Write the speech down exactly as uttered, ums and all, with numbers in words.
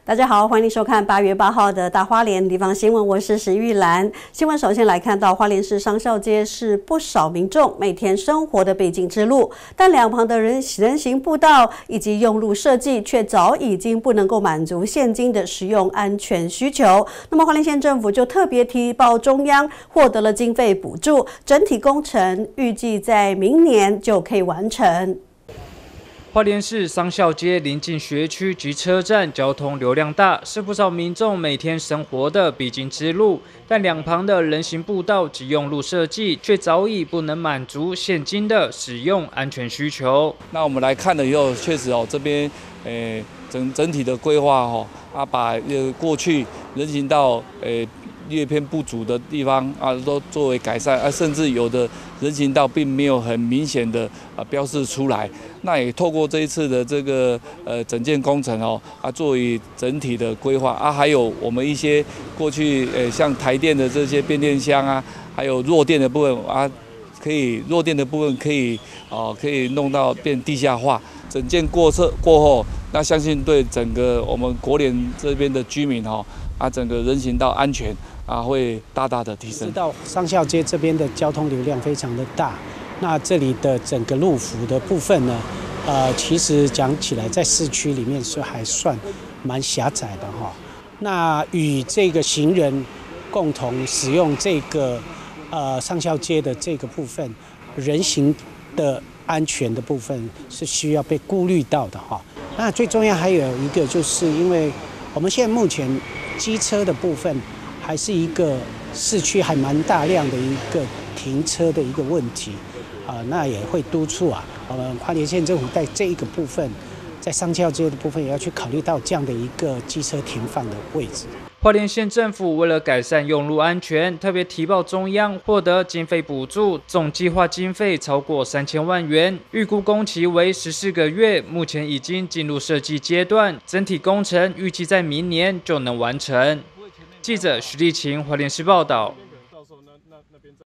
大家好，欢迎收看八月八号的大花莲地方新闻，我是石玉兰。新闻首先来看到花莲市商孝街是不少民众每天生活的必经之路，但两旁的人人行步道以及用路设计却早已经不能够满足现今的使用安全需求。那么花莲县政府就特别提报中央获得了经费补助，整体工程预计在明年就可以完成。 花莲市商孝街临近学区及车站，交通流量大，是不少民众每天生活的必经之路。但两旁的人行步道及用路设计，却早已不能满足现今的使用安全需求。 那我们来看了以后，确实哦，这边诶整整体的规划哦，啊，把呃过去人行道诶略偏不足的地方啊，都作为改善啊，甚至有的人行道并没有很明显的啊标示出来。那也透过这一次的这个呃整件工程哦啊，作为整体的规划啊，还有我们一些过去呃像台电的这些变电箱啊，还有弱电的部分啊，可以弱电的部分可以哦、呃、可以弄到变地下化。整件过测过后，那相信对整个我们国联这边的居民哦啊，整个人行道安全啊会大大的提升。 知道商孝街这边的交通流量非常的大。那这里的整个路幅的部分呢，呃，其实讲起来，在市区里面是还算蛮狭窄的哈。那与这个行人共同使用这个呃商孝街的这个部分，人行的安全的部分是需要被顾虑到的哈。那最重要还有一个，就是因为我们现在目前机车的部分还是一个市区还蛮大量的一个停车的一个问题。啊，那也会督促啊，我们花莲县政府在这一个部分，在商孝街的部分也要去考虑到这样的一个机车停放的位置。 花莲县政府为了改善用路安全，特别提报中央获得经费补助，总计划经费超过三千万元，预估工期为十四个月，目前已经进入设计阶段，整体工程预计在明年就能完成。记者徐立晴，花莲市报道。